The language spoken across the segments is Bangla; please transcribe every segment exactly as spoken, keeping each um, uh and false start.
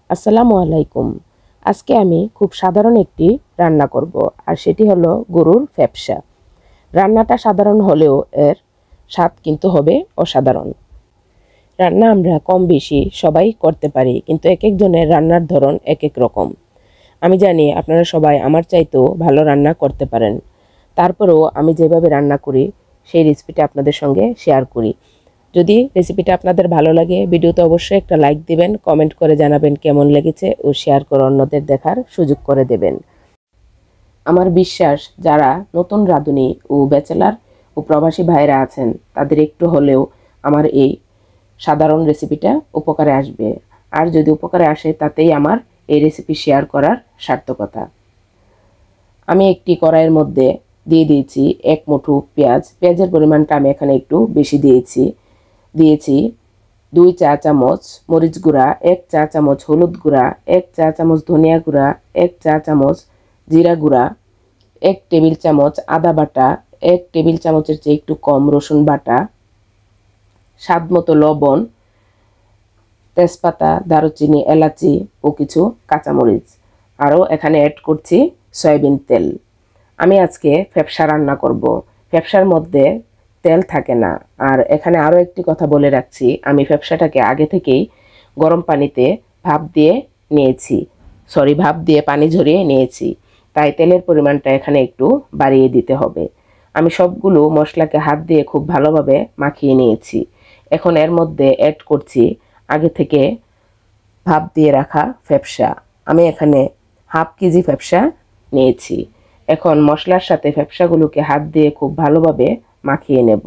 আসসালামু আলাইকুম। আজকে আমি খুব সাধারণ একটি রান্না করব, আর সেটি হলো গরুর ফ্যাপসা। রান্নাটা সাধারণ হলেও এর স্বাদ কিন্তু হবে অসাধারণ। রান্না আমরা কম বেশি সবাই করতে পারি, কিন্তু এক একজনের রান্নার ধরন এক এক রকম। আমি জানি আপনারা সবাই আমার চাইতেও ভালো রান্না করতে পারেন, তারপরেও আমি যেভাবে রান্না করি সেই রেসিপিটা আপনাদের সঙ্গে শেয়ার করি। যদি রেসিপিটা আপনাদের ভালো লাগে, ভিডিওতে অবশ্যই একটা লাইক দিবেন, কমেন্ট করে জানাবেন কেমন লেগেছে ও শেয়ার করে অন্যদের দেখার সুযোগ করে দেবেন। আমার বিশ্বাস যারা নতুন রাঁধুনি ও ব্যাচেলার ও প্রবাসী ভাইরা আছেন তাদের একটু হলেও আমার এই সাধারণ রেসিপিটা উপকারে আসবে। আর যদি উপকারে আসে তাতেই আমার এই রেসিপি শেয়ার করার সার্থকতা। আমি একটি কড়াইয়ের মধ্যে দিয়ে দিয়েছি এক মুঠো পেঁয়াজ। পেঁয়াজের পরিমাণটা আমি এখানে একটু বেশি দিয়েছি। দিয়েছি দুই চা চামচ মরিচ গুঁড়া, এক চা চামচ হলুদ গুঁড়া, এক চা চামচ ধনিয়া গুঁড়া, এক চা চামচ জিরা গুঁড়া, এক টেবিল চামচ আদা বাটা, এক টেবিল চামচের চেয়ে একটু কম রসুন বাটা, স্বাদ মতো লবণ, তেজপাতা, দারুচিনি, এলাচি ও কিছু কাঁচামরিচ। আরও এখানে অ্যাড করছি সয়াবিন তেল। আমি আজকে ফ্যাপসা রান্না করব। ফ্যাপসার মধ্যে তেল থাকে না। আর এখানে আরও একটি কথা বলে রাখছি, আমি ফ্যাপসাটাকে আগে থেকেই গরম পানিতে ভাপ দিয়ে নিয়েছি, সরি ভাপ দিয়ে পানি ঝরিয়ে নিয়েছি, তাই তেলের পরিমাণটা এখানে একটু বাড়িয়ে দিতে হবে। আমি সবগুলো মশলাকে হাত দিয়ে খুব ভালোভাবে মাখিয়ে নিয়েছি। এখন এর মধ্যে অ্যাড করছি আগে থেকে ভাপ দিয়ে রাখা ফ্যাপসা। আমি এখানে হাফ কেজি ফ্যাপসা নিয়েছি। এখন মশলার সাথে ফ্যাপসাগুলোকে হাত দিয়ে খুব ভালোভাবে মাখিয়ে নেব।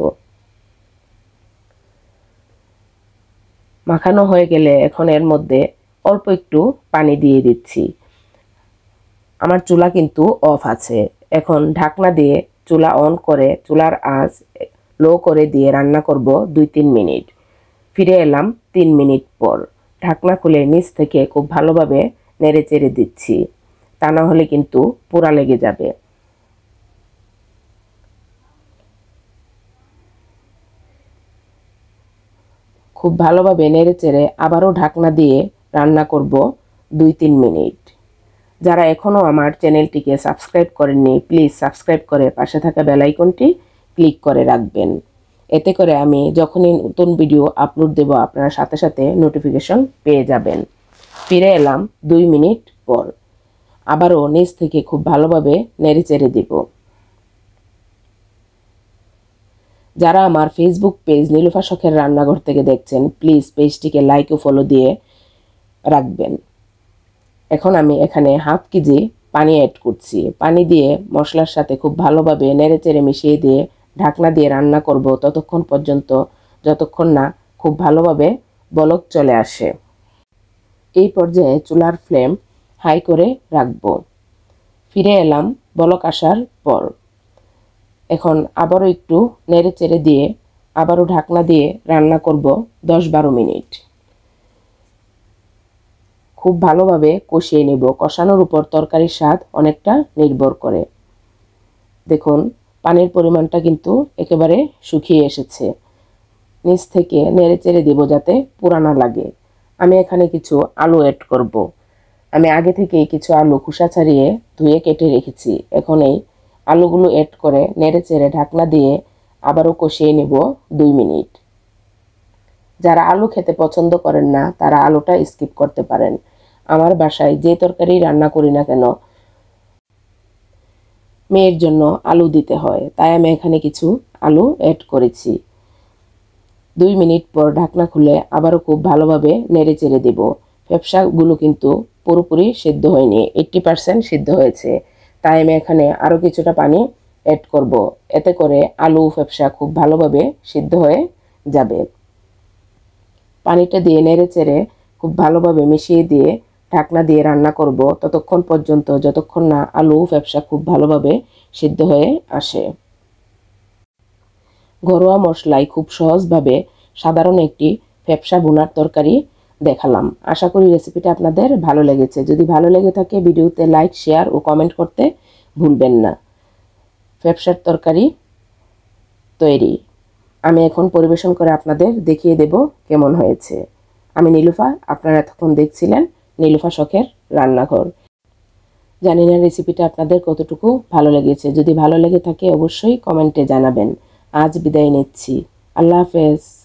মাখানো হয়ে গেলে এখন এর মধ্যে অল্প একটু পানি দিয়ে দিচ্ছি। আমার চুলা কিন্তু অফ আছে। এখন ঢাকনা দিয়ে চুলা অন করে চুলার আঁচ লো করে দিয়ে রান্না করব দুই তিন মিনিট। ফিরে এলাম তিন মিনিট পর। ঢাকনা খুলে নিচ থেকে খুব ভালোভাবে নেড়ে চেড়ে দিচ্ছি, তা না হলে কিন্তু পোড়া লেগে যাবে। খুব ভালোভাবে নেড়ে চেড়ে আবারও ঢাকনা দিয়ে রান্না করব দুই তিন মিনিট। যারা এখনও আমার চ্যানেলটিকে সাবস্ক্রাইব করেননি, প্লিজ সাবস্ক্রাইব করে পাশে থাকা বেল আইকনটি ক্লিক করে রাখবেন। এতে করে আমি যখনই নতুন ভিডিও আপলোড দেব আপনারা সাথে সাথে নোটিফিকেশন পেয়ে যাবেন। ফিরে এলাম দুই মিনিট পর। আবারও নিচ থেকে খুব ভালোভাবে নেড়ে চেড়ে দেব। যারা আমার ফেসবুক পেজ নীলুফা শখের রান্নাঘর থেকে দেখছেন, প্লিজ পেজটিকে লাইক ও ফলো দিয়ে রাখবেন। এখন আমি এখানে হাফ কেজি পানি অ্যাড করছি। পানি দিয়ে মশলার সাথে খুব ভালোভাবে নেড়ে চেড়ে মিশিয়ে দিয়ে ঢাকনা দিয়ে রান্না করব ততক্ষণ পর্যন্ত যতক্ষণ না খুব ভালোভাবে বলক চলে আসে। এই পর্যায়ে চুলার ফ্লেম হাই করে রাখব। ফিরে এলাম বলক আসার পর। এখন আবারও একটু নেড়ে চেড়ে দিয়ে আবারও ঢাকনা দিয়ে রান্না করব দশ বারো মিনিট। খুব ভালোভাবে কষিয়ে নেব। কষানোর উপর তরকারির স্বাদ অনেকটা নির্ভর করে। দেখুন পানির পরিমাণটা কিন্তু একেবারে শুকিয়ে এসেছে। নিচ থেকে নেড়ে চেড়ে দেব যাতে পোড়া না লাগে। আমি এখানে কিছু আলু অ্যাড করব। আমি আগে থেকেই কিছু আলু খোসা ছাড়িয়ে ধুয়ে কেটে রেখেছি। এখন এই আলুগুলো অ্যাড করে নেড়ে চেড়ে ঢাকনা দিয়ে আবারও কষিয়ে নেব দুই মিনিট। যারা আলু খেতে পছন্দ করেন না তারা আলুটা স্কিপ করতে পারেন। আমার বাসায় যে তরকারি রান্না করি না কেন মেয়ের জন্য আলু দিতে হয়, তাই আমি এখানে কিছু আলু অ্যাড করেছি। দুই মিনিট পর ঢাকনা খুলে আবারও খুব ভালোভাবে নেড়ে চেড়ে দেব। ফ্যাপসাগুলো কিন্তু পুরোপুরি সিদ্ধ হয়নি, এইট্টি পার্সেন্ট সিদ্ধ হয়েছে, তাই আমি এখানে আরও কিছুটা পানি অ্যাড করব। এতে করে আলু ফ্যাপসা খুব ভালোভাবে সিদ্ধ হয়ে যাবে। পানিটা দিয়ে নেড়ে চেড়ে খুব ভালোভাবে মিশিয়ে দিয়ে ঢাকনা দিয়ে রান্না করব ততক্ষণ পর্যন্ত যতক্ষণ না আলু ফ্যাপসা খুব ভালোভাবে সিদ্ধ হয়ে আসে। ঘরোয়া মশলায় খুব সহজভাবে সাধারণ একটি ফ্যাপসা ভুনার তরকারি দেখালাম। আশা করি রেসিপিটা আপনাদের ভালো লেগেছে। যদি ভালো লেগে থাকে ভিডিওতে লাইক, শেয়ার ও কমেন্ট করতে ভুলবেন না। ফ্যাপসার তরকারি তৈরি। আমি এখন পরিবেশন করে আপনাদের দেখিয়ে দেব কেমন হয়েছে। আমি নীলুফা, আপনারা এতক্ষণ দেখছিলেন নীলুফা শখের রান্নাঘর। জানি না রেসিপিটা আপনাদের কতটুকু ভালো লেগেছে। যদি ভালো লেগে থাকে অবশ্যই কমেন্টে জানাবেন। আজ বিদায় নিচ্ছি। আল্লাহ হাফেজ।